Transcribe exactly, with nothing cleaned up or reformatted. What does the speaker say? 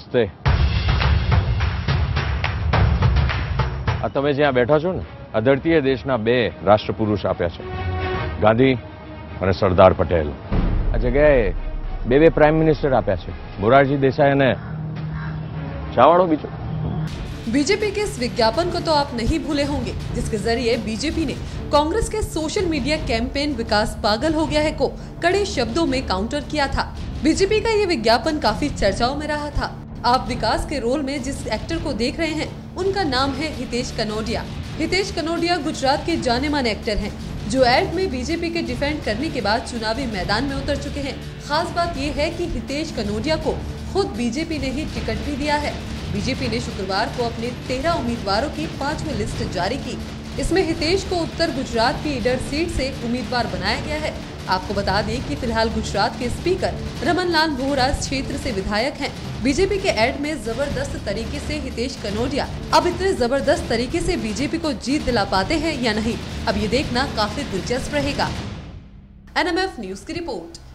નમસ્તે. આ તમે જ્યાં બેઠા છો ને, આ ધરતીએ દેશના બે રાષ્ટ્રપુરુષ આપ્યા છે, ગાંધી અને સરદાર પટેલ. આ જગ્યાએ બે બે પ્રાઇમ મિનિસ્ટર આપ્યા છે, મોરારજી देसाई અને ચાવાળો બીજો. बीजेपी के इस विज्ञापन को तो आप नहीं भूले होंगे, जिसके जरिए बीजेपी ने कांग्रेस के सोशल मीडिया कैंपेन विकास पागल हो गया है को कड़े शब्दों में काउंटर किया था. बीजेपी का ये विज्ञापन काफी चर्चाओं में रहा था. आप विकास के रोल में जिस एक्टर को देख रहे हैं, उनका नाम है हितेश कनोडिया. हितेश कनोडिया गुजरात के जाने माने एक्टर हैं, जो एड में बीजेपी के डिफेंड करने के बाद चुनावी मैदान में उतर चुके हैं. खास बात ये है कि हितेश कनोडिया को खुद बीजेपी ने ही टिकट भी दिया है. बीजेपी ने शुक्रवार को अपने तेरह उम्मीदवारों की पांचवी लिस्ट जारी की. इसमें हितेश को उत्तर गुजरात की ईडर सीट से उम्मीदवार बनाया गया है. आपको बता दें कि फिलहाल गुजरात के स्पीकर रमनलाल वोहरा इस क्षेत्र से विधायक हैं. बीजेपी के एड में जबरदस्त तरीके से हितेश कनोडिया अब इतने जबरदस्त तरीके से बीजेपी को जीत दिला पाते हैं या नहीं, अब ये देखना काफी दिलचस्प रहेगा. एन एम एफ न्यूज की रिपोर्ट.